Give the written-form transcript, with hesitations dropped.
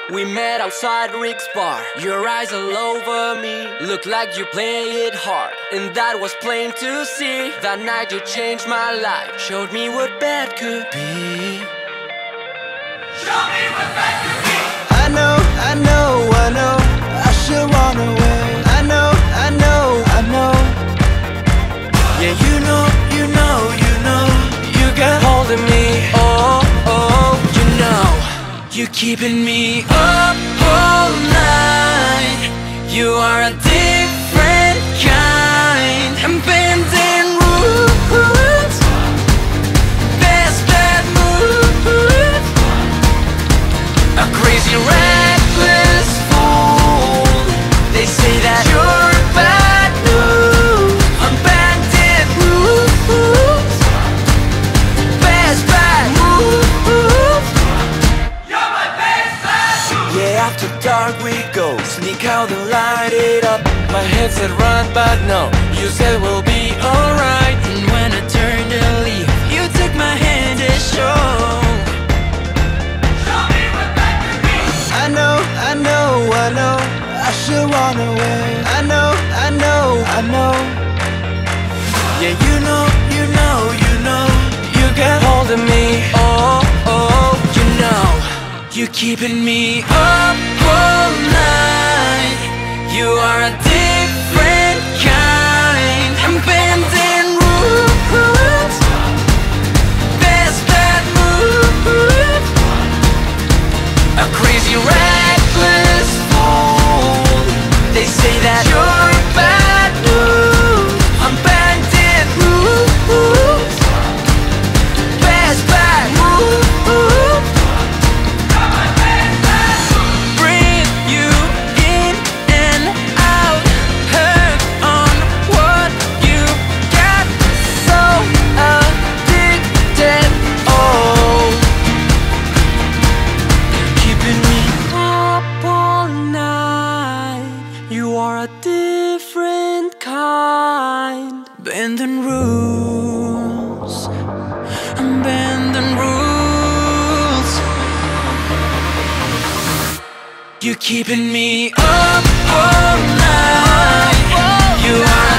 We met outside Rick's bar. Your eyes all over me, look like you play it hard, and that was plain to see. That night you changed my life, showed me what bad could be. Show me what bad could be. I know, I should run away. I know, yeah, you know, you got hold of me. Oh, you know, you're keeping me up all night. You are a different kind. I'm bending rules, bad moves. A crazy reckless fool. They say that you're bad news. I'm bending rules, bad moves. You're my bad move. Yeah, after dark we go, sneak out and light it up. My head said run, but no, you said we'll be alright. And when I turned to leave, you took my hand and showed. I know, I should run away. I know. Yeah, you know, you got hold of me. Oh, you know, you're keeping me up all night. You are a different kind. I'm bending rules, bad moves. A crazy reckless fool. They say that you're bad news. I'm bending rules, bad moves. Bring you in and out, hurt on what you got. So addicted, oh, keeping me up all night. You are a different kind. Bending rules, I'm bending rules. You're keeping me up all night. You are